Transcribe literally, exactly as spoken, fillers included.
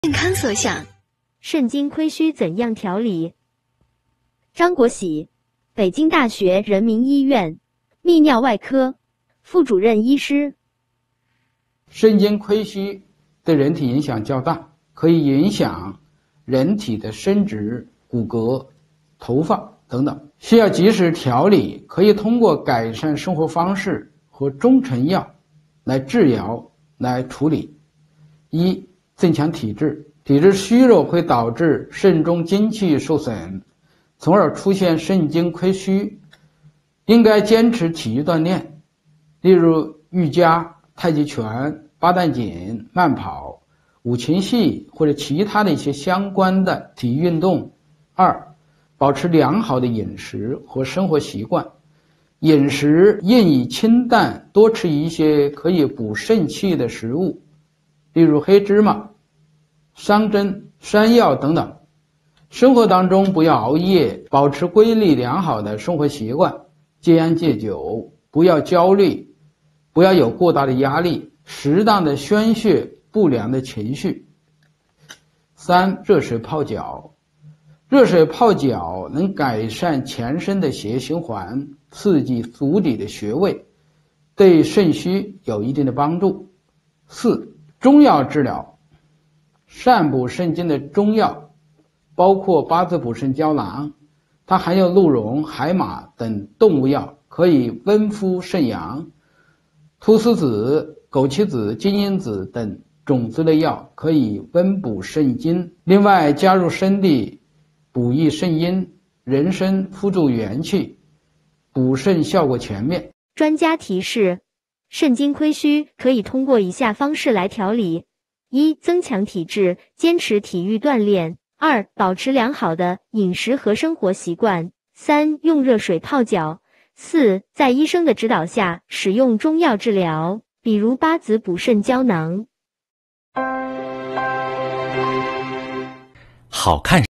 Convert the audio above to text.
健康所想， 肾精亏虚怎样调理？张国喜，北京大学人民医院泌尿外科副主任医师。 肾精亏虚对人体影响较大，可以影响人体的生殖、骨骼、头发等等，需要及时调理。可以通过改善生活方式和中成药来治疗来处理。一、增强体质。体质虚弱会导致肾中精气受损，从而出现肾精亏虚。应该坚持体育锻炼，例如瑜伽、太极拳、八段锦、慢跑、五禽戏或者其他的一些相关的体育运动。二、保持良好的饮食和生活习惯，饮食应以清淡，多吃一些可以补肾气的食物，例如黑芝麻、桑葚、山药等等。生活当中不要熬夜，保持规律良好的生活习惯，戒烟戒酒，不要焦虑，不要有过大的压力，适当的宣泄不良的情绪。三、热水泡脚。热水泡脚能改善全身的血液循环，刺激足底的穴位，对肾虚有一定的帮助。四、中药治疗。善补肾精的中药包括八字补肾胶囊，它含有鹿茸、海马等动物药，可以温敷肾阳。菟丝子、枸杞子、金银子等种子类药可以温补肾精。另外加入生地，补益肾阴，人参辅助元气，补肾效果全面。 专家提示，肾精亏虚可以通过以下方式来调理：一、增强体质，坚持体育锻炼；二、保持良好的饮食和生活习惯；三、用热水泡脚；四、在医生的指导下使用中药治疗，比如八子补肾胶囊。 好看。